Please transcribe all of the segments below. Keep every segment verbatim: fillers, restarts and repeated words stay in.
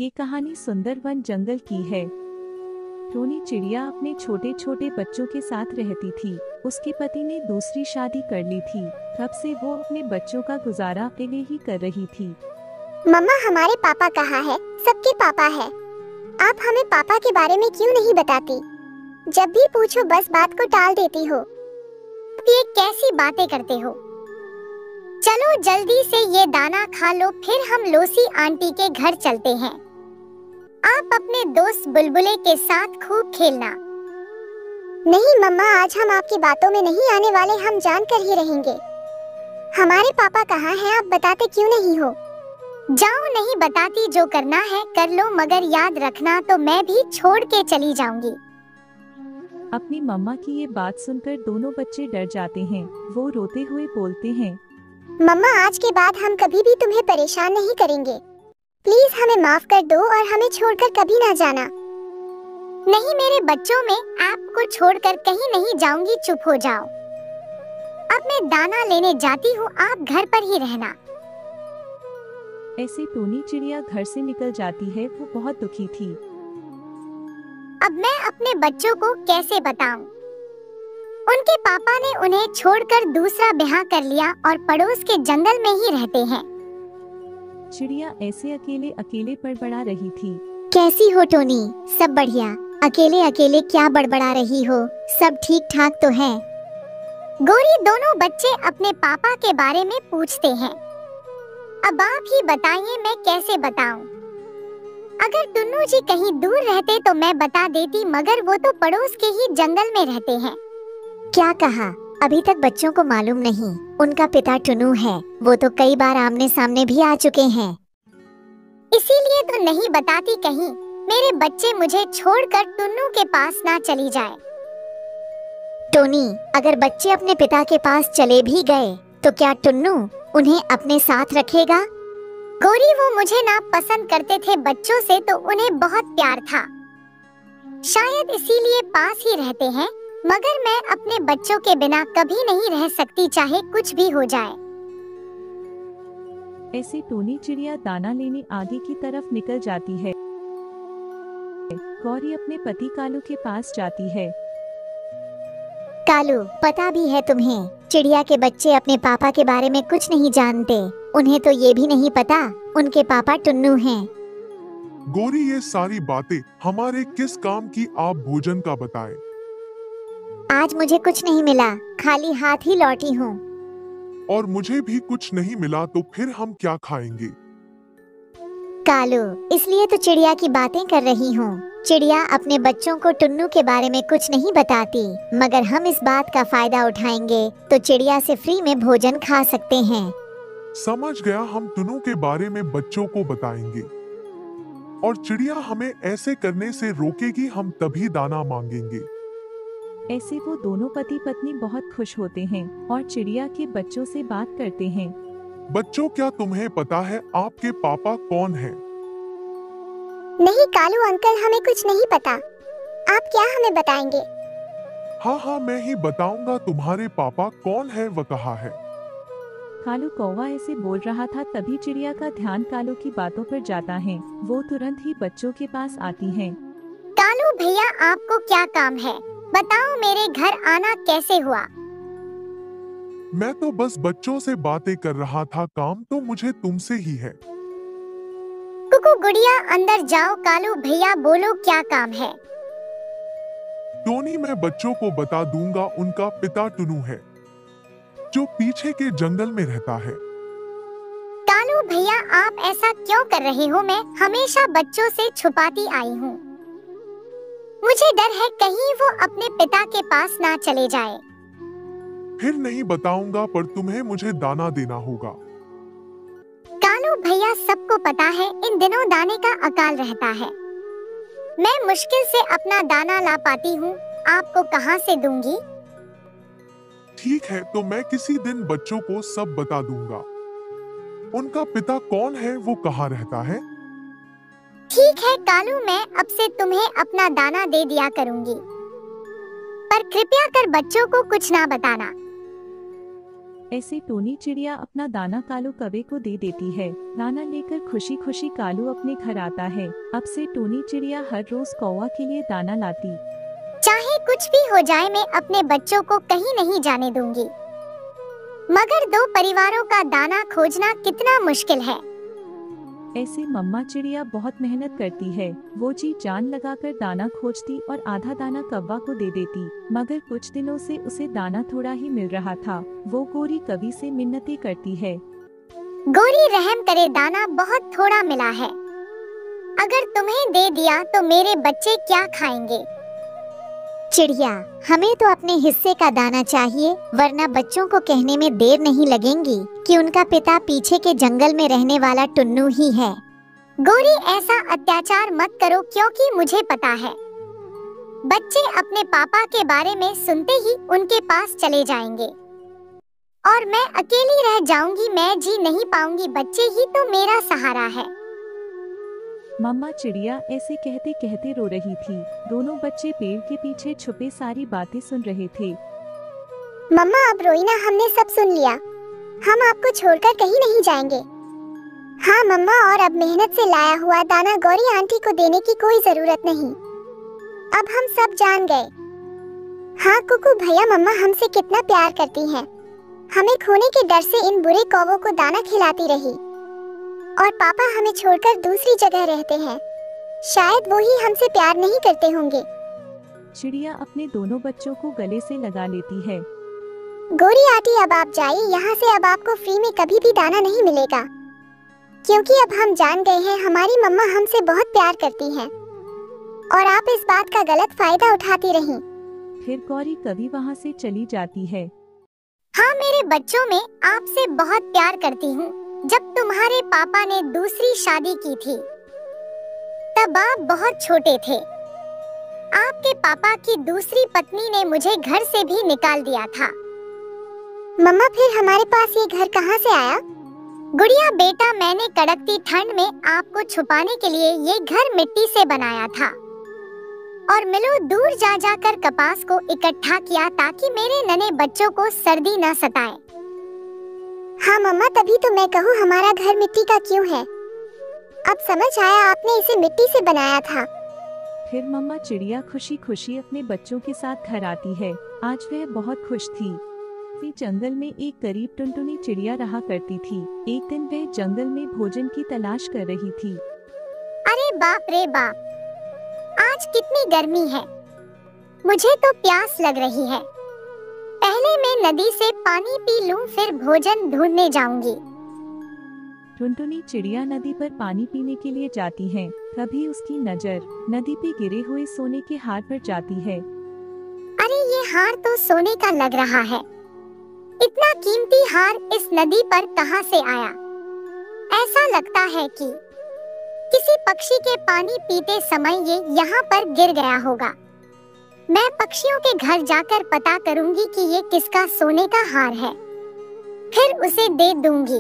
ये कहानी सुंदरवन जंगल की है। टोनी चिड़िया अपने छोटे छोटे बच्चों के साथ रहती थी। उसके पति ने दूसरी शादी कर ली थी। तब से वो अपने बच्चों का गुजारा अकेले ही कर रही थी। मम्मा, हमारे पापा कहाँ है? सबके पापा है। आप हमें पापा के बारे में क्यों नहीं बताती? जब भी पूछो बस बात को टाल देती हो। ये कैसी बातें करते हो? चलो जल्दी से ये दाना खा लो, फिर हम लोसी आंटी के घर चलते हैं। आप अपने दोस्त बुलबुले के साथ खूब खेलना। नहीं मम्मा, आज हम आपकी बातों में नहीं आने वाले, हम जानकर ही रहेंगे। हमारे पापा कहाँ हैं? आप बताते क्यों नहीं हो? जाओ, नहीं बताती, जो करना है कर लो, मगर याद रखना तो मैं भी छोड़ के चली जाऊंगी। अपनी मम्मा की ये बात सुनकर दोनों बच्चे डर जाते हैं। वो रोते हुए बोलते हैं, मम्मा, आज के बाद हम कभी भी तुम्हें परेशान नहीं करेंगे। प्लीज हमें माफ कर दो और हमें छोड़कर कभी ना जाना। नहीं, मेरे बच्चों में आपको छोड़कर कहीं नहीं जाऊंगी, चुप हो जाओ। अब मैं दाना लेने जाती हूँ, आप घर पर ही रहना। ऐसे टोनी चिड़िया घर से निकल जाती है। वो बहुत दुखी थी। अब मैं अपने बच्चों को कैसे बताऊं? उनके पापा ने उन्हें छोड़कर दूसरा ब्याह कर लिया और पड़ोस के जंगल में ही रहते हैं। चिड़िया ऐसे अकेले अकेले बड़बड़ा रही थी। कैसी हो टोनी? सब बढ़िया। अकेले अकेले क्या बड़बड़ा रही हो? सब ठीक ठाक तो है? गोरी, दोनों बच्चे अपने पापा के बारे में पूछते हैं। अब आप ही बताइए, मैं कैसे बताऊं? अगर टुन्नू जी कहीं दूर रहते तो मैं बता देती, मगर वो तो पड़ोस के ही जंगल में रहते हैं। क्या कहा? अभी तक बच्चों को मालूम नहीं उनका पिता टुन्नू है। वो तो कई बार आमने सामने भी आ चुके हैं। इसीलिए तो नहीं बताती, कहीं मेरे बच्चे मुझे छोड़कर टुन्नू के पास ना चली जाए। टोनी, अगर बच्चे अपने पिता के पास चले भी गए तो क्या टुन्नू उन्हें अपने साथ रखेगा? गोरी, वो मुझे ना पसंद करते थे बच्चों से, तो उन्हें बहुत प्यार था। शायद इसीलिए पास ही रहते हैं, मगर मैं अपने बच्चों के बिना कभी नहीं रह सकती, चाहे कुछ भी हो जाए। ऐसे टोनी चिड़िया दाना लेने आगे की तरफ निकल जाती है। गौरी अपने पति कालू के पास जाती है। कालू, पता भी है तुम्हें, चिड़िया के बच्चे अपने पापा के बारे में कुछ नहीं जानते। उन्हें तो ये भी नहीं पता उनके पापा टुन्नू हैं। गोरी, ये सारी बातें हमारे किस काम की? आप भोजन का बताएं। आज मुझे कुछ नहीं मिला, खाली हाथ ही लौटी हूँ। और मुझे भी कुछ नहीं मिला, तो फिर हम क्या खाएंगे? कालू, इसलिए तो चिड़िया की बातें कर रही हूँ। चिड़िया अपने बच्चों को टुन्नू के बारे में कुछ नहीं बताती, मगर हम इस बात का फायदा उठाएंगे तो चिड़िया से फ्री में भोजन खा सकते हैं। समझ गया, हम टुन्नू के बारे में बच्चों को बताएंगे और चिड़िया हमें ऐसे करने से रोकेगी, हम तभी दाना मांगेंगे। ऐसे वो दोनों पति पत्नी बहुत खुश होते हैं और चिड़िया के बच्चों से बात करते हैं। बच्चों, क्या तुम्हें पता है आपके पापा कौन हैं? नहीं कालू अंकल, हमें कुछ नहीं पता। आप क्या हमें बताएंगे? हाँ हाँ, मैं ही बताऊंगा तुम्हारे पापा कौन है, वह कहाँ है। कालू कौवा ऐसे बोल रहा था, तभी चिड़िया का ध्यान कालू की बातों पर जाता है। वो तुरंत ही बच्चों के पास आती है। कालू भैया, आपको क्या काम है? बताओ, मेरे घर आना कैसे हुआ? मैं तो बस बच्चों से बातें कर रहा था, काम तो मुझे तुमसे ही है। कुकू गुड़िया, अंदर जाओ। कालू भैया, बोलो क्या काम है? टोनी, मैं बच्चों को बता दूंगा, उनका पिता टुन्नू है जो पीछे के जंगल में रहता है। कालू भैया, आप ऐसा क्यों कर रहे हो? मैं हमेशा बच्चों से छुपाती आई हूँ। मुझे डर है कहीं वो अपने पिता के पास ना चले जाए। फिर नहीं बताऊंगा, पर तुम्हें मुझे दाना देना होगा। कालू भैया, सबको पता है इन दिनों दाने का अकाल रहता है। मैं मुश्किल से अपना दाना ला पाती हूँ, आपको कहाँ से दूंगी? ठीक है, तो मैं किसी दिन बच्चों को सब बता दूंगा। उनका पिता कौन है, वो कहाँ रहता है? ठीक है कालू, मैं अब से तुम्हें अपना दाना दे दिया करूंगी, पर कृपया कर बच्चों को कुछ ना बताना। ऐसे टोनी चिड़िया अपना दाना कालू कौवे को दे देती है। दाना लेकर खुशी खुशी कालू अपने घर आता है। अब से टोनी चिड़िया हर रोज कौवा के लिए दाना लाती। चाहे कुछ भी हो जाए मैं अपने बच्चों को कहीं नहीं जाने दूंगी। मगर दो परिवारों का दाना खोजना कितना मुश्किल है। ऐसे मम्मा चिड़िया बहुत मेहनत करती है। वो जी जान लगाकर दाना खोजती और आधा दाना कौवा को दे देती। मगर कुछ दिनों से उसे दाना थोड़ा ही मिल रहा था। वो गोरी कवि से मिन्नतें करती है। गोरी रहम करे, दाना बहुत थोड़ा मिला है। अगर तुम्हें दे दिया तो मेरे बच्चे क्या खाएंगे? चिड़िया, हमें तो अपने हिस्से का दाना चाहिए, वरना बच्चों को कहने में देर नहीं लगेगी कि उनका पिता पीछे के जंगल में रहने वाला टुन्नू ही है। गोरी, ऐसा अत्याचार मत करो, क्योंकि मुझे पता है बच्चे अपने पापा के बारे में सुनते ही उनके पास चले जाएंगे और मैं अकेली रह जाऊंगी। मैं जी नहीं पाऊंगी, बच्चे ही तो मेरा सहारा है। मम्मा चिड़िया ऐसे कहते कहते रो रही थी। दोनों बच्चे पेड़ के पीछे छुपे सारी बातें सुन रहे थे। मम्मा, अब रोई ना, हमने सब सुन लिया। हम आपको छोड़कर कहीं नहीं जाएंगे। हाँ मम्मा, और अब मेहनत से लाया हुआ दाना गौरी आंटी को देने की कोई जरूरत नहीं। अब हम सब जान गए। हाँ कुकू भैया, मम्मा हमसे कितना प्यार करती हैं। हमें खोने के डर से इन बुरे कौवों को दाना खिलाती रही और पापा हमें छोड़कर दूसरी जगह रहते हैं। शायद वो ही हमसे प्यार नहीं करते होंगे। चिड़िया अपने दोनों बच्चों को गले से लगा लेती है। गोरी आंटी, अब आप जाइए यहाँ से। अब आपको फ्री में कभी भी दाना नहीं मिलेगा, क्योंकि अब हम जान गए हैं हमारी मम्मा हमसे बहुत प्यार करती हैं और आप इस बात का गलत फायदा उठाती रहीं। फिर गौरी कवि वहाँ से चली जाती है। हाँ मेरे बच्चों, में आपसे बहुत प्यार करती हूँ। जब तुम्हारे पापा ने दूसरी शादी की थी तब आप बहुत छोटे थे। आपके पापा की दूसरी पत्नी ने मुझे घर से भी निकाल दिया था। मम्मा, फिर हमारे पास ये घर कहाँ से आया? गुड़िया बेटा, मैंने कड़कती ठंड में आपको छुपाने के लिए ये घर मिट्टी से बनाया था और मिलो दूर जा जाकर कपास को इकट्ठा किया ताकि मेरे नन्हे बच्चों को सर्दी न सताए। हाँ मम्मा, तभी तो मैं कहूँ हमारा घर मिट्टी का क्यों है। अब समझ आया, आपने इसे मिट्टी से बनाया था। फिर मम्मा चिड़िया खुशी खुशी अपने बच्चों के साथ घर आती है। आज वह बहुत खुश थी। वे जंगल में एक गरीब टुनटुनी चिड़िया रहा करती थी। एक दिन वह जंगल में भोजन की तलाश कर रही थी। अरे बाप रे बाप, आज कितनी गर्मी है। मुझे तो प्यास लग रही है। पहले मैं नदी से पानी पी लूं, फिर भोजन ढूंढने जाऊंगी। टुनटुनी चिड़िया नदी पर पानी पीने के लिए जाती है। तभी उसकी नजर नदी पे गिरे हुए सोने के हार पर जाती है। अरे ये हार तो सोने का लग रहा है। इतना कीमती हार इस नदी पर कहां से आया? ऐसा लगता है कि किसी पक्षी के पानी पीते समय ये यहाँ पर गिर गया होगा। मैं पक्षियों के घर जाकर पता करूंगी कि ये किसका सोने का हार है, फिर उसे दे दूंगी।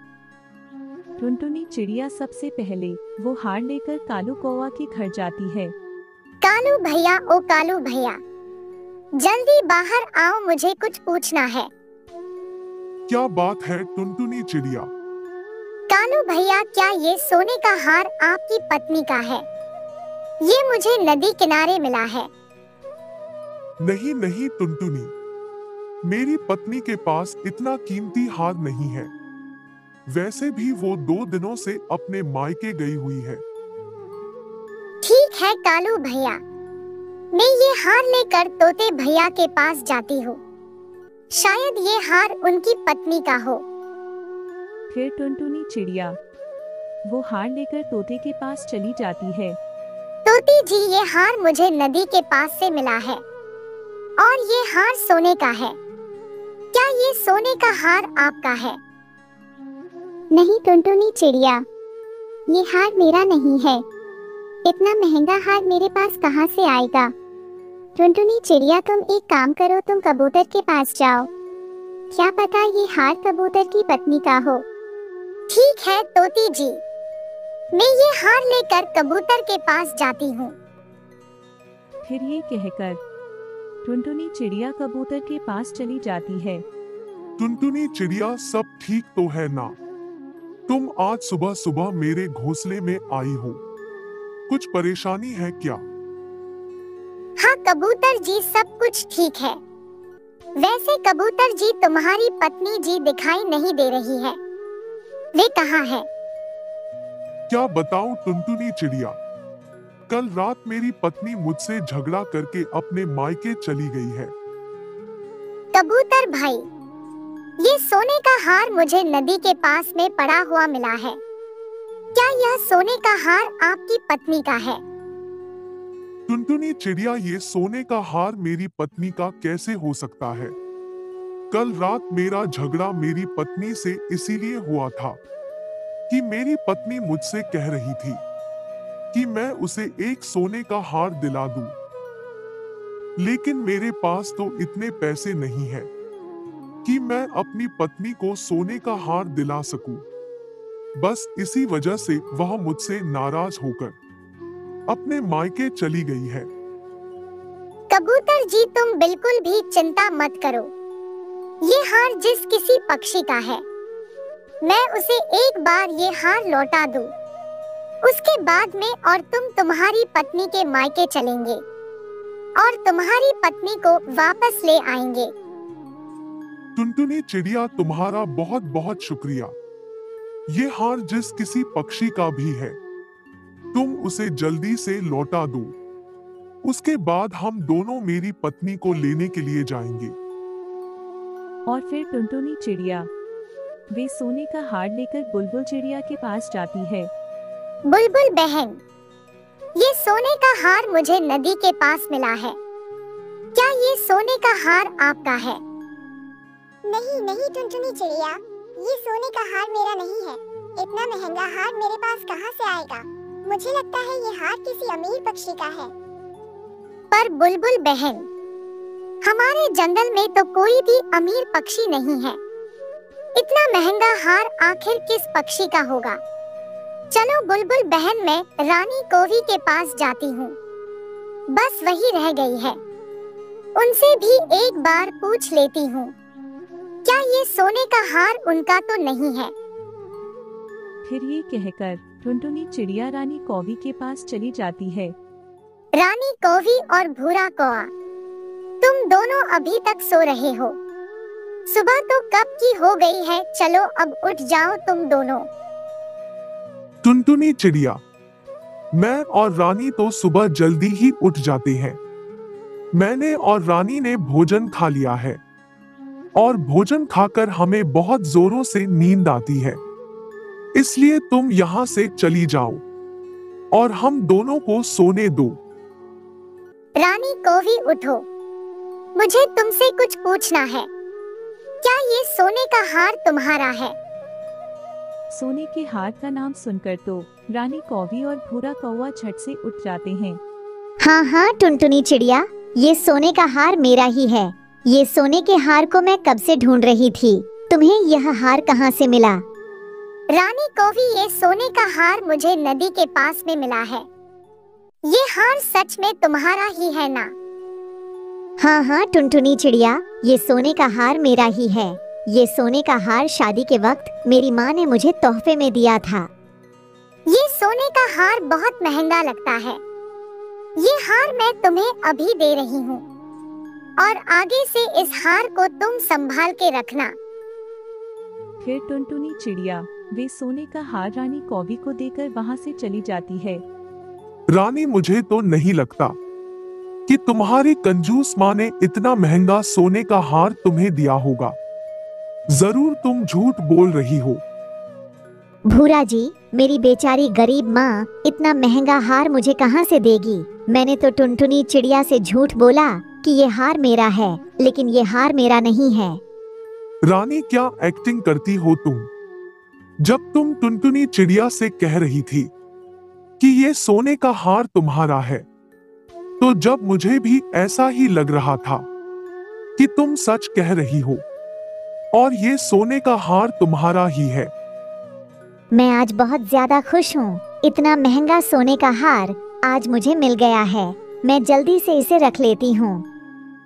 टुनटुनी चिड़िया सबसे पहले वो हार लेकर कालू कौवा के घर जाती है। कालू भैया, ओ कालू भैया, जल्दी बाहर आओ, मुझे कुछ पूछना है। क्या बात है टुनटुनी चिड़िया? कालू भैया, क्या ये सोने का हार आपकी पत्नी का है? ये मुझे नदी किनारे मिला है। नहीं नहीं टुनटुनी, मेरी पत्नी के पास इतना कीमती हार नहीं है। वैसे भी वो दो दिनों से अपने मायके गई हुई है। ठीक है कालू भैया, मैं ये हार लेकर तोते भैया के पास जाती हूँ। शायद ये हार उनकी पत्नी का हो। फिर टुनटुनी चिड़िया वो हार लेकर तोते के पास चली जाती है। तोती जी, ये हार मुझे नदी के पास से मिला है और ये हार सोने का है। क्या ये सोने का हार आपका है? नहीं टुनटुनी चिड़िया, ये हार मेरा नहीं है। इतना महंगा हार मेरे पास कहाँ से आएगा? टुनटुनी चिड़िया, तुम एक काम करो, तुम कबूतर के पास जाओ। क्या पता ये हार कबूतर की पत्नी का हो। ठीक है तोती जी, मैं ये हार लेकर कबूतर के पास जाती हूँ। फिर ये कहकर टुनटुनी चिड़िया कबूतर के पास चली जाती है। टुनटुनी चिड़िया, सब ठीक तो है ना? तुम आज सुबह सुबह मेरे घोंसले में आई हो, कुछ परेशानी है क्या? हाँ कबूतर जी, सब कुछ ठीक है। वैसे कबूतर जी, तुम्हारी पत्नी जी दिखाई नहीं दे रही है, वे कहाँ है? क्या बताऊं टुनटुनी चिड़िया, कल रात मेरी पत्नी मुझसे झगड़ा करके अपने मायके चली गई है। कबूतर भाई, ये सोने का हार मुझे नदी के पास में पड़ा हुआ मिला है। क्या यह सोने का हार आपकी पत्नी का है? टुनटुनी चिड़िया, ये सोने का हार मेरी पत्नी का कैसे हो सकता है? कल रात मेरा झगड़ा मेरी पत्नी से इसीलिए हुआ था कि मेरी पत्नी मुझसे कह रही थी कि मैं उसे एक सोने का हार दिला दूं, लेकिन मेरे पास तो इतने पैसे नहीं हैं कि मैं अपनी पत्नी को सोने का हार दिला सकूं। बस इसी वजह से वह मुझसे नाराज होकर अपने मायके चली गई है। कबूतर जी, तुम बिल्कुल भी चिंता मत करो। ये हार जिस किसी पक्षी का है, मैं उसे एक बार ये हार लौटा दूं, उसके बाद में और तुम तुम्हारी पत्नी के मायके चलेंगे और तुम्हारी पत्नी को वापस ले आएंगे। टुनटुनी चिड़िया, तुम्हारा बहुत बहुत शुक्रिया। ये हार जिस किसी पक्षी का भी है, तुम उसे जल्दी से लौटा दो, उसके बाद हम दोनों मेरी पत्नी को लेने के लिए जाएंगे। और फिर टुनटुनी चिड़िया वे सोने का हार लेकर बुलबुल चिड़िया के पास जाती है। बुलबुल बहन, ये सोने का हार मुझे नदी के पास मिला है। क्या ये सोने का हार आपका है? नहीं नहीं टुनटुनी चिड़िया, ये सोने का हार मेरा नहीं है। इतना महंगा हार मेरे पास कहाँ से आएगा? मुझे लगता है ये हार किसी अमीर पक्षी का है। पर बुलबुल बहन, हमारे जंगल में तो कोई भी अमीर पक्षी नहीं है। इतना महंगा हार आखिर किस पक्षी का होगा? चलो बुलबुल बहन, मैं रानी कोवी के पास जाती हूँ, बस वही रह गई है, उनसे भी एक बार पूछ लेती हूँ, क्या ये सोने का हार उनका तो नहीं है? फिर ये कहकर टुनटुनी चिड़िया रानी कौवी के पास चली जाती है। रानी कौवी और भूरा कौआ, तुम दोनों अभी तक सो रहे हो? सुबह तो कब की हो गई है, चलो अब उठ जाओ तुम दोनों। टुनटुनी चिड़िया, मैं और रानी तो सुबह जल्दी ही उठ जाते हैं। मैंने और रानी ने भोजन खा लिया है और भोजन खाकर हमें बहुत जोरों से नींद आती है, इसलिए तुम यहाँ से चली जाओ और हम दोनों को सोने दो। रानी कौवी, उठो, मुझे तुमसे कुछ पूछना है। क्या ये सोने का हार तुम्हारा है? सोने के हार का नाम सुनकर तो रानी कौवी और भूरा कौवा झट से उठ जाते हैं। हाँ हाँ टुनटुनी चिड़िया, ये सोने का हार मेरा ही है। ये सोने के हार को मैं कब से ढूंढ रही थी। तुम्हें यह हार कहाँ से मिला? रानी कौवी, ये सोने का हार मुझे नदी के पास में मिला है। ये हार सच में तुम्हारा ही है ना? हाँ हाँ टुनटुनी चिड़िया, ये सोने का हार मेरा ही है। ये सोने का हार शादी के वक्त मेरी माँ ने मुझे तोहफे में दिया था। ये सोने का हार बहुत महंगा लगता है। ये हार मैं तुम्हें अभी दे रही हूँ और आगे से इस हार को तुम संभाल के रखना। फिर टुनटुनी चिड़िया वे सोने का हार रानी कौवी को देकर वहाँ से चली जाती है। रानी, मुझे तो नहीं लगता कि तुम्हारी कंजूस माँ ने इतना महंगा सोने का हार तुम्हें दिया होगा। जरूर तुम झूठ बोल रही हो। भूरा जी, मेरी बेचारी गरीब माँ इतना महंगा हार मुझे कहाँ से देगी? मैंने तो टुनटुनी चिड़िया से झूठ बोला कि ये हार मेरा है, लेकिन ये हार मेरा नहीं है। रानी, क्या एक्टिंग करती हो तुम? जब तुम टुनटुनी चिड़िया से कह रही थी कि ये सोने का हार तुम्हारा है, तो जब मुझे भी ऐसा ही लग रहा था कि तुम सच कह रही हो और ये सोने का हार तुम्हारा ही है। मैं आज बहुत ज्यादा खुश हूँ। इतना महंगा सोने का हार आज मुझे मिल गया है। मैं जल्दी से इसे रख लेती हूँ।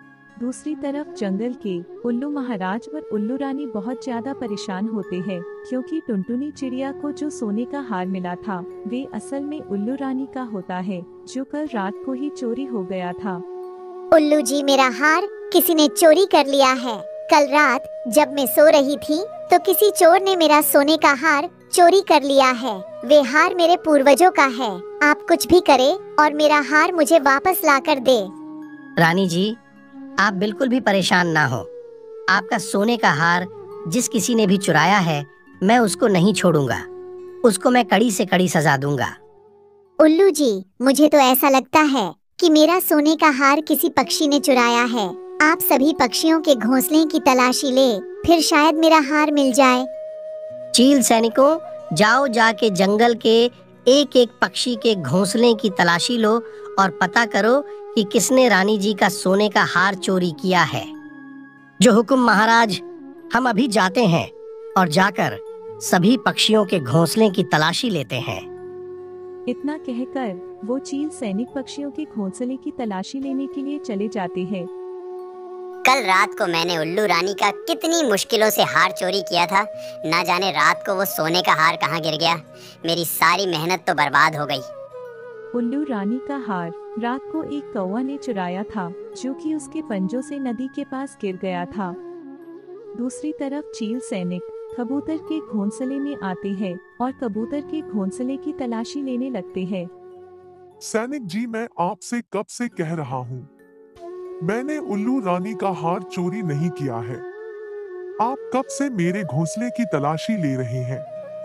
दूसरी तरफ जंगल के उल्लू महाराज और उल्लू रानी बहुत ज्यादा परेशान होते हैं क्योंकि टुनटुनी चिड़िया को जो सोने का हार मिला था वे असल में उल्लू रानी का होता है, जो कल रात को ही चोरी हो गया था। उल्लू जी, मेरा हार किसी ने चोरी कर लिया है। कल रात जब मैं सो रही थी तो किसी चोर ने मेरा सोने का हार चोरी कर लिया है। वे हार मेरे पूर्वजों का है। आप कुछ भी करें और मेरा हार मुझे वापस ला कर दे। रानी जी, आप बिल्कुल भी परेशान ना हो। आपका सोने का हार जिस किसी ने भी चुराया है, मैं उसको नहीं छोड़ूंगा। उसको मैं कड़ी से कड़ी सजा दूंगा। उल्लू जी, मुझे तो ऐसा लगता है कि मेरा सोने का हार किसी पक्षी ने चुराया है। आप सभी पक्षियों के घोंसले की तलाशी ले, फिर शायद मेरा हार मिल जाए। चील सैनिकों, जाओ जाके जंगल के एक एक पक्षी के घोंसले की तलाशी लो और पता करो कि किसने रानी जी का सोने का हार चोरी किया है। जो हुक्म महाराज, हम अभी जाते हैं और जाकर सभी पक्षियों के घोंसले की तलाशी लेते हैं। इतना कहकर वो चील सैनिक पक्षियों के घोंसले की तलाशी लेने के लिए चले जाते हैं। कल रात को मैंने उल्लू रानी का कितनी मुश्किलों से हार चोरी किया था। ना जाने रात को वो सोने का हार कहाँ गिर गया। मेरी सारी मेहनत तो बर्बाद हो गई। उल्लू रानी का हार रात को एक कौवा ने चुराया था, जो कि उसके पंजों से नदी के पास गिर गया था। दूसरी तरफ चील सैनिक कबूतर के घोंसले में आते हैं और कबूतर के घोंसले की तलाशी लेने लगते हैं। सैनिक जी, मैं आपसे कब से कह रहा हूँ, मैंने उल्लू रानी का हार चोरी नहीं किया है। आप कब से मेरे घोंसले की तलाशी ले रहे हैं?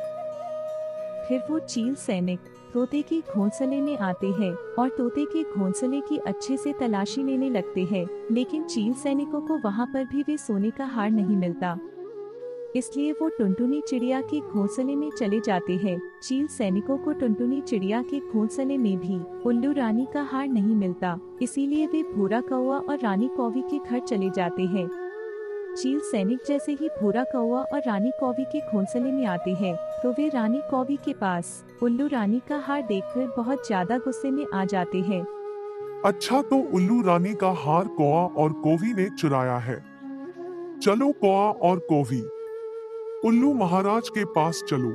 फिर वो चील सैनिक तोते के घोंसले में आते हैं और तोते के घोंसले की अच्छे से तलाशी लेने लगते हैं, लेकिन चील सैनिकों को वहाँ पर भी वे सोने का हार नहीं मिलता। इसलिए वो टुनटुनी चिड़िया के घोंसले में चले जाते हैं। चील सैनिकों को टुनटुनी चिड़िया के घोंसले में भी उल्लू रानी का हार नहीं मिलता, इसीलिए वे भूरा कौवा और रानी कौवी के घर चले जाते हैं। चील सैनिक जैसे ही भूरा कौवा और रानी कौवी के घोंसले में आते हैं तो वे रानी कौवी के पास उल्लू रानी का हार देखकर बहुत ज्यादा गुस्से में आ जाते हैं। अच्छा, तो उल्लू रानी का हार कौवा और कौवी ने चुराया है। चलो कौवा और कौवी, उल्लू महाराज के पास चलो।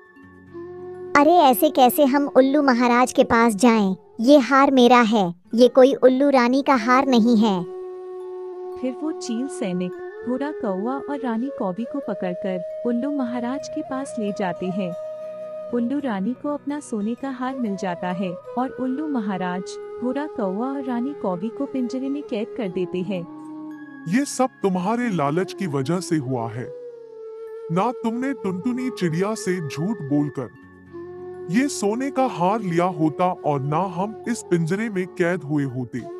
अरे ऐसे कैसे हम उल्लू महाराज के पास जाएं? ये हार मेरा है, ये कोई उल्लू रानी का हार नहीं है। फिर वो चील सैनिक भूरा कौवा और रानी कौवी को पकड़कर उल्लू महाराज के पास ले जाते हैं। उल्लू रानी को अपना सोने का हार मिल जाता है और उल्लू महाराज भूरा कौवा और रानी कौवी को पिंजरे में कैद कर देते हैं। ये सब तुम्हारे लालच की वजह से हुआ है। ना तुमने टुनटुनी चिड़िया से झूठ बोलकर ये सोने का हार लिया होता और ना हम इस पिंजरे में कैद हुए होते।